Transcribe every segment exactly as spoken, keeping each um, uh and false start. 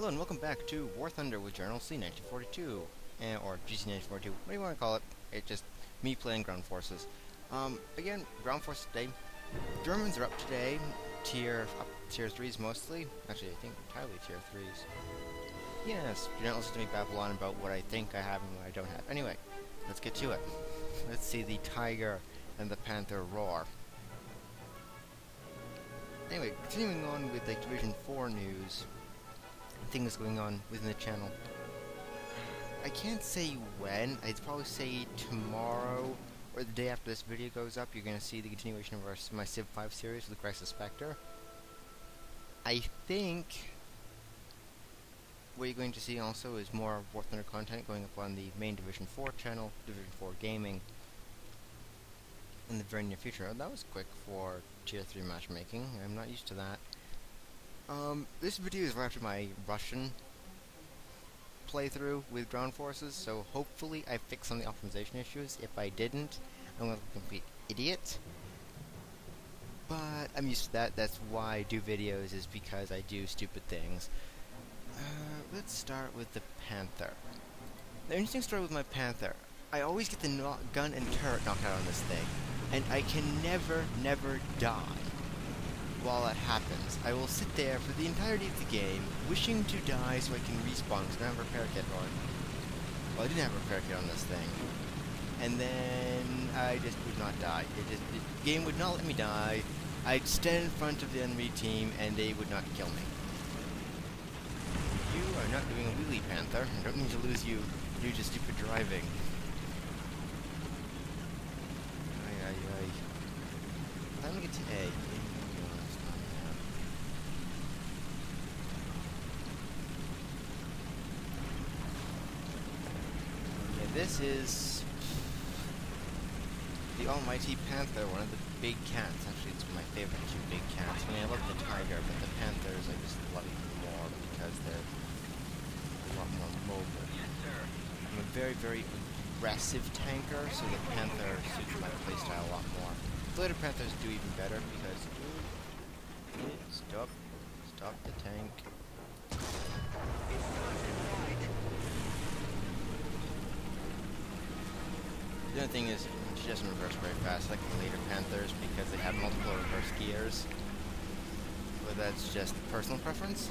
Hello and welcome back to War Thunder with Journal C nineteen forty-two, eh, or G C nineteen forty-two, what do you want to call it? It's just me playing ground forces. Um, again, ground forces today. Germans are up today, tier up tier threes mostly. Actually, I think entirely tier threes. Yes, do not listen to me babble on about what I think I have and what I don't have. Anyway, let's get to it. Let's see the tiger and the panther roar. Anyway, continuing on with like Division four news. Things going on within the channel. I can't say when. I'd probably say tomorrow or the day after this video goes up. You're going to see the continuation of our, my Civ five series with Crisis Spectre. I think what you're going to see also is more War Thunder content going up on the main Division four channel, Division four Gaming, in the very near future. Oh, that was quick for tier three matchmaking. I'm not used to that. Um, this video is right after my Russian playthrough with ground forces, so hopefully I fixed some of the optimization issues. If I didn't, I'm like a complete idiot. But I'm used to that. That's why I do videos, is because I do stupid things. Uh, let's start with the Panther. The interesting story with my Panther, I always get the no gun and turret knocked out on this thing, and I can never, never die. While that happens, I will sit there for the entirety of the game, wishing to die so I can respawn, because I don't have a repair kit on. Well, I didn't have a repair kit on this thing. And then I just would not die. It just, the game would not let me die. I'd stand in front of the enemy team, and they would not kill me. You are not doing a wheelie, Panther. I don't need to lose you due to stupid driving. Aye, aye, aye. Time to get to A. This is the almighty Panther, one of the big cats. Actually, it's my favorite two big cats. I mean, I love the tiger, but the panthers I just love even more because they're a lot more mobile. Yes, sir. I'm a very, very aggressive tanker, so the panther suits my playstyle a lot more. The later panthers do even better because... Stop. Stop the tank. The other thing is, she doesn't reverse very fast, like the later Panthers, because they have multiple reverse gears. But that's just personal preference.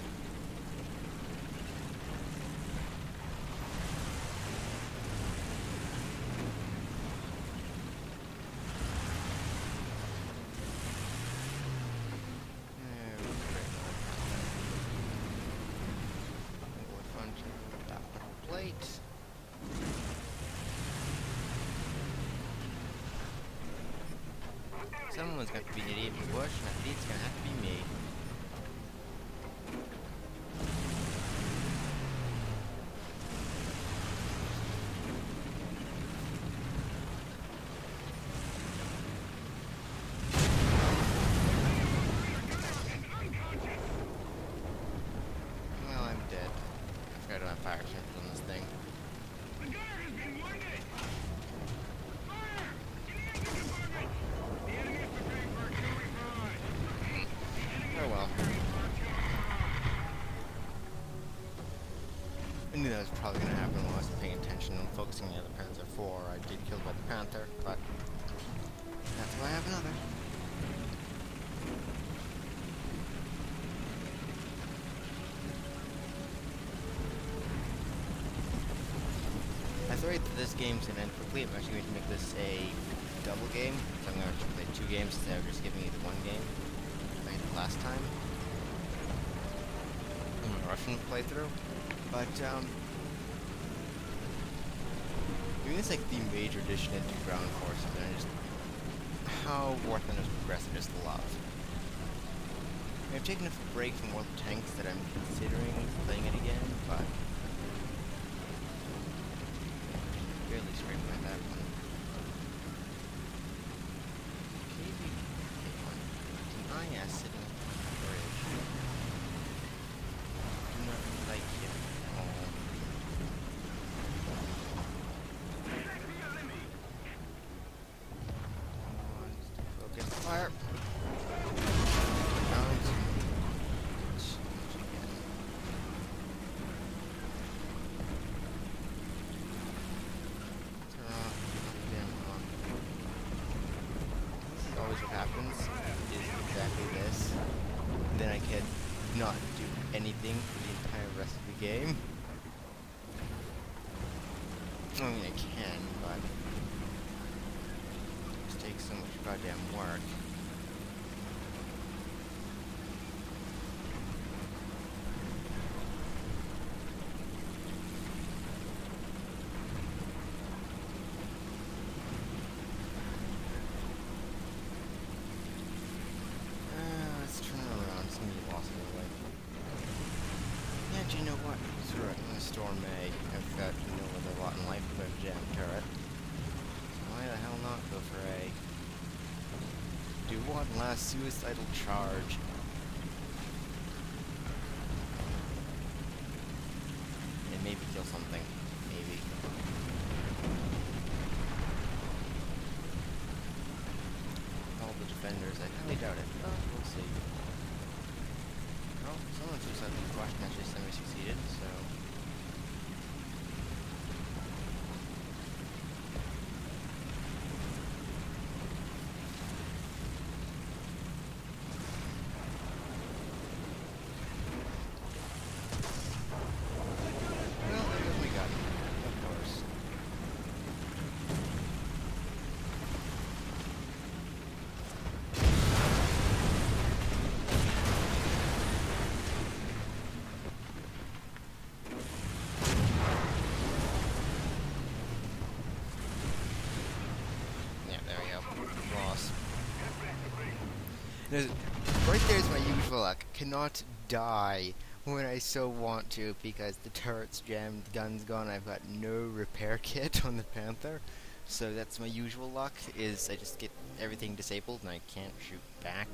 Plate. Someone's going to be an idiot in the bush, and that idiot's going to have to be me. Well, I'm dead. I forgot to have fire extinguishers on this thing. Oh well. I knew that was probably going to happen when I wasn't paying attention and focusing on the other Panzer four. I did kill by the Panther, but that's why I have another. I thought that this game's going to end quickly. I'm actually going to make this a double game, so I'm going to play two games instead of just giving you the one game. Last time in my Russian playthrough, but um, I mean, it's like the major addition into ground forces, and I just how War Thunder's progressed, I just love. I mean, I've taken a break from World of Tanks that I'm considering playing it again, but barely scraped by that one. I S sitting on the bridge. Do not like it at all. Come on, focus. Fire! Down. anything for the entire rest of the game. I mean, I can, but it just takes so much goddamn work. Uh, let's turn around. It's gonna be lost anyway. Yeah, do you know what? Screw it. I'm gonna storm A. I've got to know where a lot in life with a jam turret. Why the hell not go for A? Do one last suicidal charge. And maybe kill something. Maybe. All the defenders, I highly doubt it, but we'll see. Well, someone suicidal question actually semi-succeeded, so... Right there's my usual luck. Cannot die when I so want to because the turret's jammed, the gun's gone, I've got no repair kit on the Panther. So that's my usual luck, is I just get everything disabled and I can't shoot back.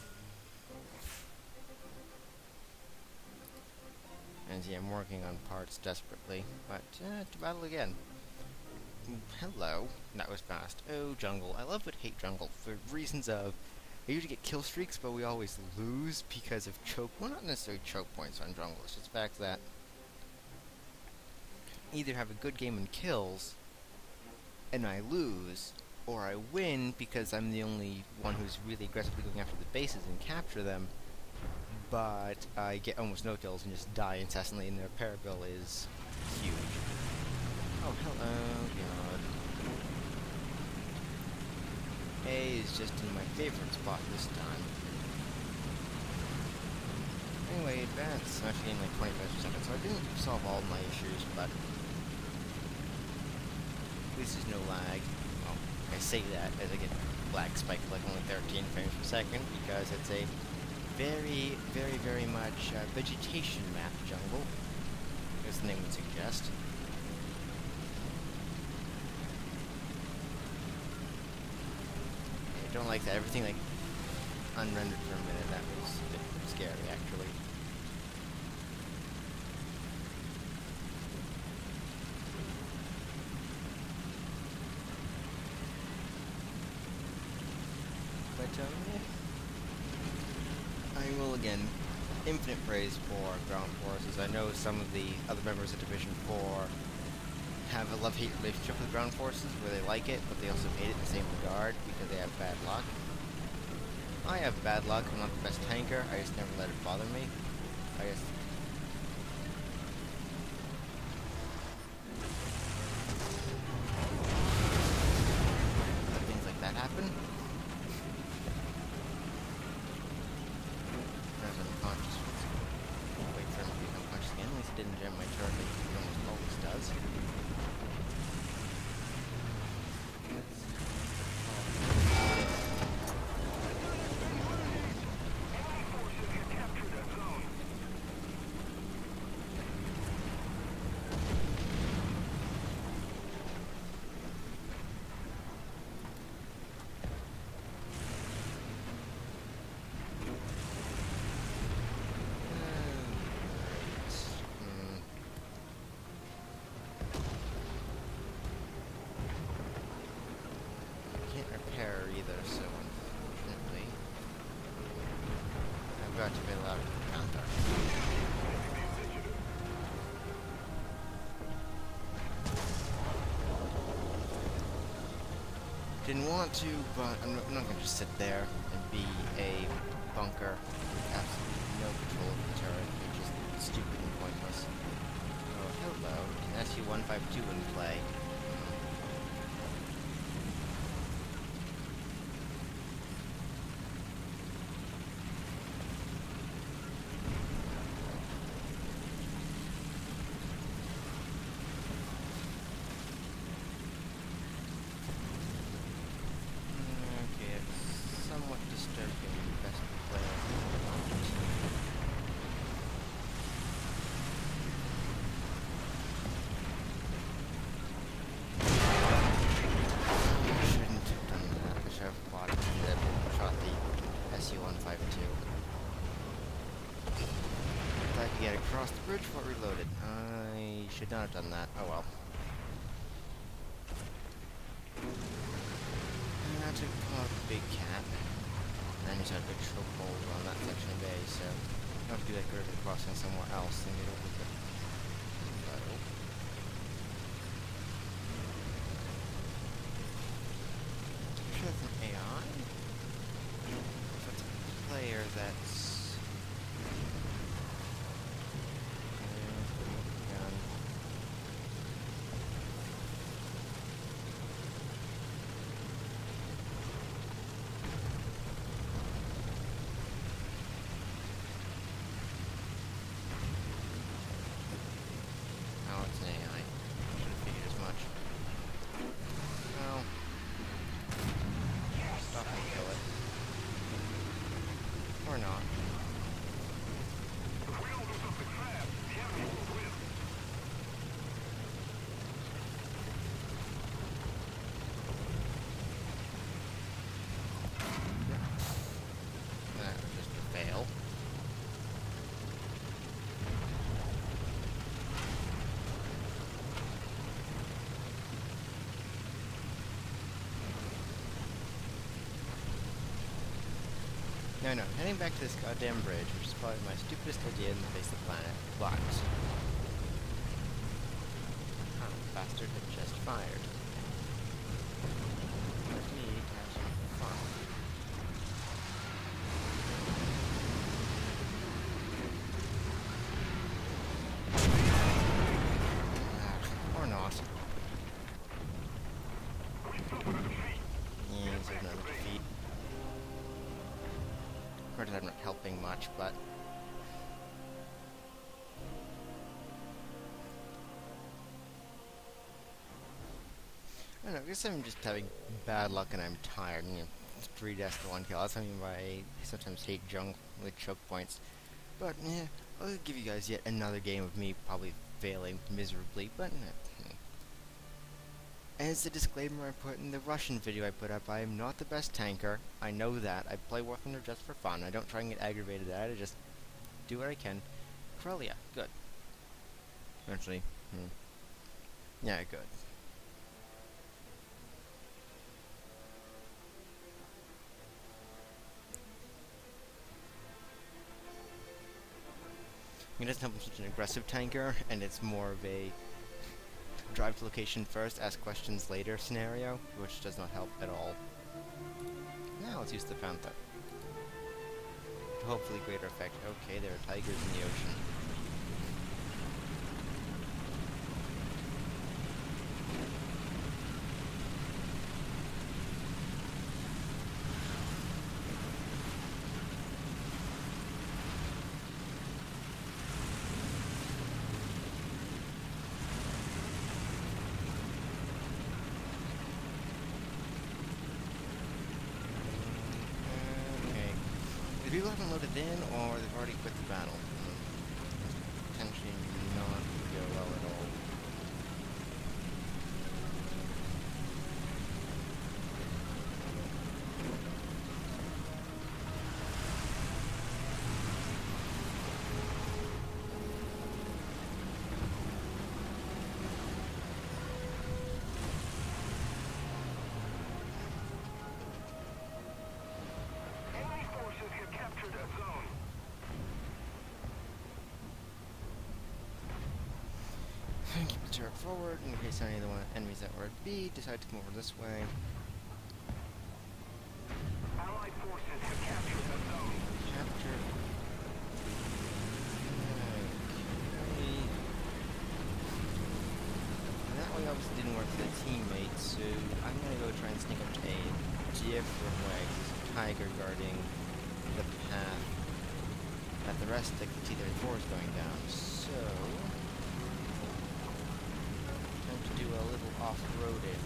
And yeah, I'm working on parts desperately, but uh, to battle again. Ooh, hello. That was fast. Oh, jungle. I love but hate jungle for reasons of I usually get kill streaks, but we always lose because of choke. Well, not necessarily choke points on jungle. It's just the fact that either have a good game in kills, and I lose, or I win because I'm the only one who's really aggressively going after the bases and capture them, but I get almost no kills and just die incessantly, and their repair bill is huge. Oh, hello, God. A is just in my favorite spot this time. Anyway, advance. I'm actually in like twenty-five seconds, so I didn't solve all my issues, but at least there's no lag. Well, I say that as I get lag spike like only thirteen frames per second because it's a very, very, very much uh, vegetation map jungle, as the name would suggest. I don't like that. Everything like unrendered for a minute. That was a bit scary, actually. But um, yeah. I will again infinite praise for ground forces. I know some of the other members of Division Four have a love-hate relationship with ground forces, where they like it, but they also hate it in the same regard because they have bad luck. I have bad luck. I'm not the best tanker. I just never let it bother me. I just let things like that happen. I was unconscious. Wait for him to be unconscious again. At least it didn't jam my turret like he almost always does. Either, so unfortunately I've got to bail out of the Panther. Didn't want to, but I'm not, I'm not going to just sit there and be a bunker with absolutely no control of the turret. It just load. An S U one fifty-two in play. Okay, it's somewhat disturbing. Best player. S U one fifty-two. If I could get across the bridge before it reloaded. I should not have done that. Oh well. And I took a big cat. And then he's had a big chokehold on that section of bay, so I'll have to do that curve crossing somewhere else and get over the low. I'm sure that's an A I? That's a player that's or not. That was just a fail. No, no, heading back to this goddamn bridge, which is probably my stupidest idea in the face of the planet. But ah, the bastard had just fired. Let me have some fun. Ah, or not. Yeah, this is another defeat. Granted, I'm not helping much, but I don't know, I guess I'm just having bad luck and I'm tired. You know, it's three deaths to one kill. That's something why I sometimes hate junk like choke points. But yeah, I'll give you guys yet another game of me probably failing miserably, but eh. As a disclaimer I put in the Russian video I put up, I am not the best tanker. I know that. I play War Thunder just for fun. I don't try and get aggravated at it. I just do what I can. Corellia, good. Actually, hmm. Yeah, good. It doesn't help I'm such an aggressive tanker, and it's more of a drive to location first, ask questions later scenario, which does not help at all. Now let's use the Panther. To hopefully greater effect. Okay, there are tigers in the ocean. People haven't loaded in, or they've already quit the battle. Potentially not go well at all. Keep the turret forward in case any of the enemies that were at B decide to come over this way. Allied forces have captured the zone. Capture. Okay. try and sneak up to a different way. There's a tiger guarding the path that the rest of the T thirty-four is going down. So, time to do a little off-roading.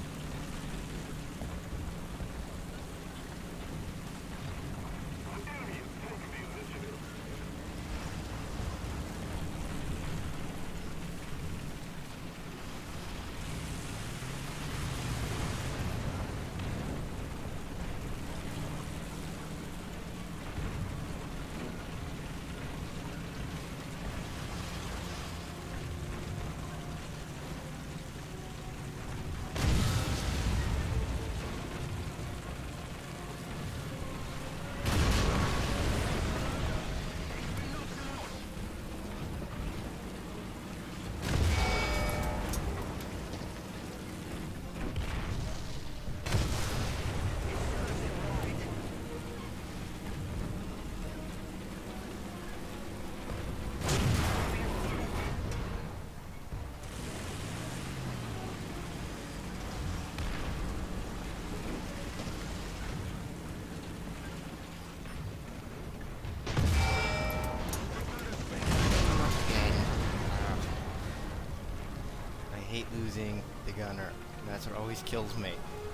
I hate losing the gunner. That's what always kills me.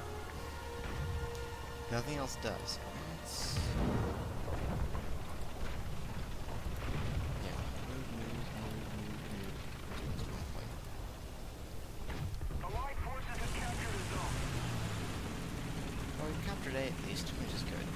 Nothing else does. It's... yeah. Move, move, move, move, move. That's one point. Allied forces have captured a zone. Well, we captured A at least, which is good.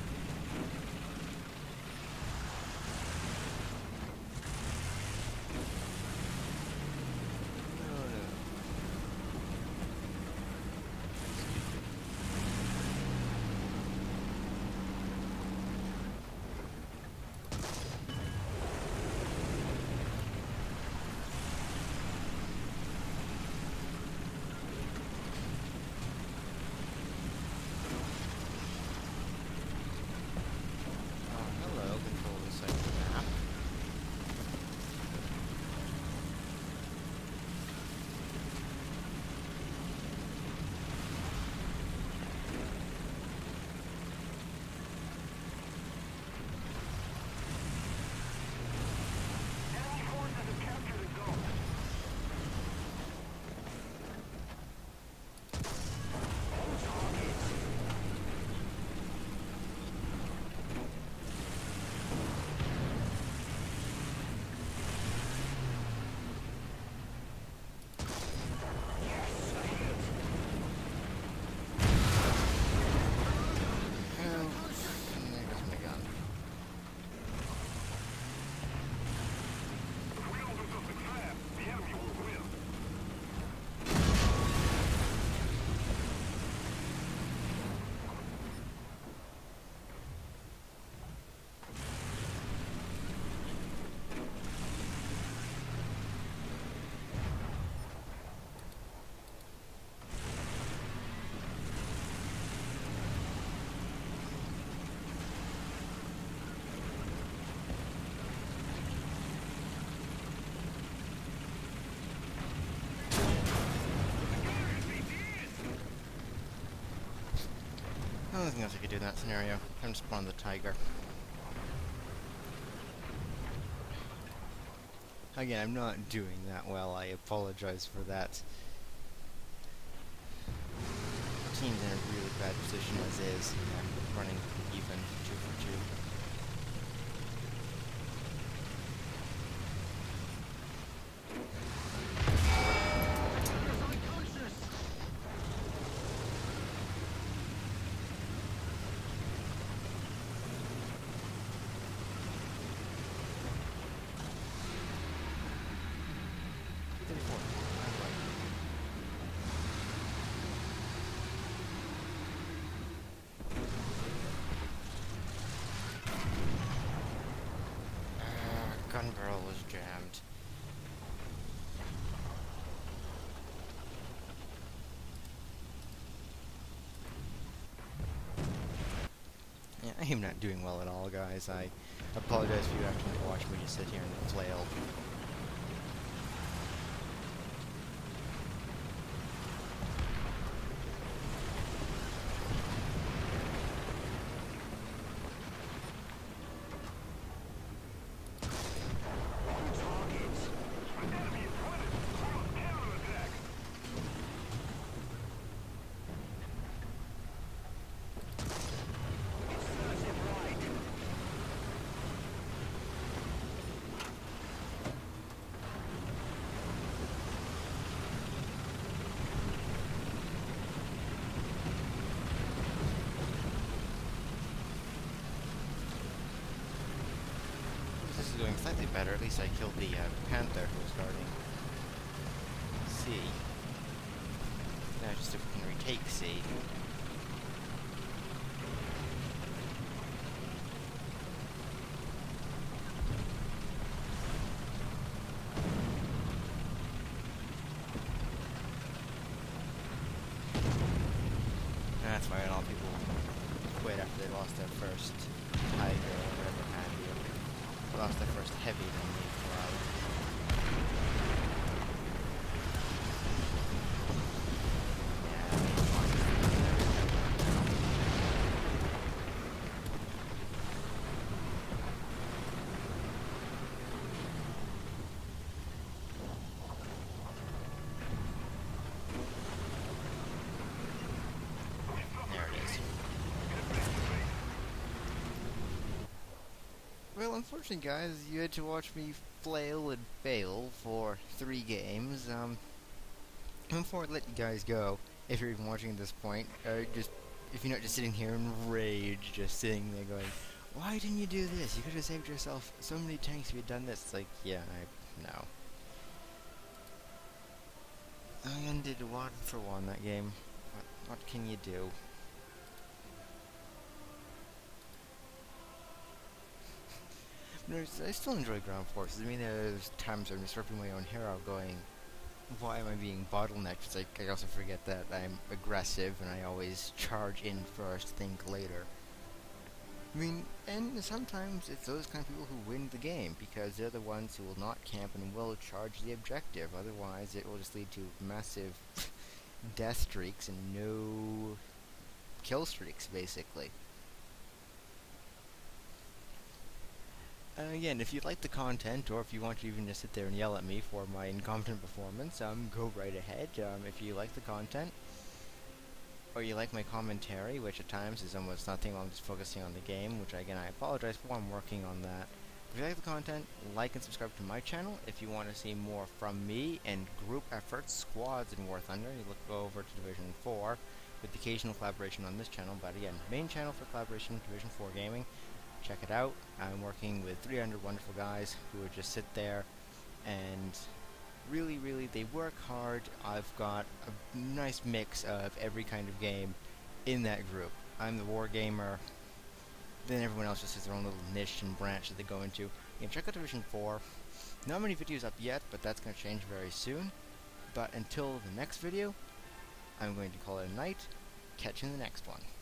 Oh, nothing else I could do in that scenario. Time to spawn the tiger. Again, I'm not doing that well. I apologize for that. Team's in a really bad position as is. Yeah, running even two for two. Gun barrel was jammed. Yeah, I am not doing well at all, guys. I apologize if you actually watch me just sit here and flail. slightly better. At least I killed the uh, panther who was guarding C. Now just if we can retake C. That's why a lot of people quit after they lost their first tiger or whatever kind of deal. They lost their first heavy, then they cried. Yeah, I mean, come on. There it is. Well, unfortunately, guys, you had to watch me flail and fail for three games. Um, before I let you guys go, if you're even watching at this point, uh, just if you're not just sitting here in rage, just sitting there going, "Why didn't you do this? You could have saved yourself so many tanks if you'd done this." It's like, yeah, I know. I ended one for one that game. What, what can you do? No, I still enjoy ground forces. I mean, there's times I'm just ripping my own hair out going, why am I being bottlenecked? It's like, I also forget that I'm aggressive and I always charge in first, think later. I mean, and sometimes it's those kind of people who win the game, because they're the ones who will not camp and will charge the objective. Otherwise, it will just lead to massive death streaks and no kill streaks, basically. Uh, again, if you like the content, or if you want to even just sit there and yell at me for my incompetent performance, um, go right ahead. Um, if you like the content, or you like my commentary, which at times is almost nothing while I'm just focusing on the game, which again, I apologize for, I'm working on that. If you like the content, like and subscribe to my channel. If you want to see more from me and group efforts, squads in War Thunder, you look go over to Division four, with occasional collaboration on this channel, but again, main channel for collaboration, Division four Gaming. Check it out. I'm working with three hundred wonderful guys who would just sit there and really, really, they work hard. I've got a nice mix of every kind of game in that group. I'm the war gamer, then everyone else just has their own little niche and branch that they go into. You can check out Division four. Not many videos up yet, but that's going to change very soon. But until the next video, I'm going to call it a night. Catch you in the next one.